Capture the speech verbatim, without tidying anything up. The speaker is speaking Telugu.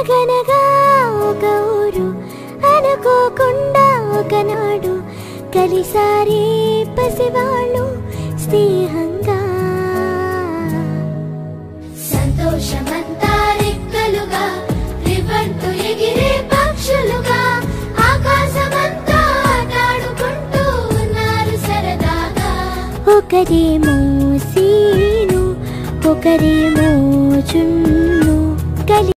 అనగనగా ఒక ఊరు అనుకోకుండా ఒకనాడు కలిసారే పసివాళ్ళు స్నేహంగా సంతోషమంతా రెక్కలుగా రివ్వంటూ ఎగిరే పక్షులుగా ఆకాశమంతా ఆటాడుకుంటూ ఉన్నారు సరదాగా ఒకరేమో సీను ఒకరేమో చున్ను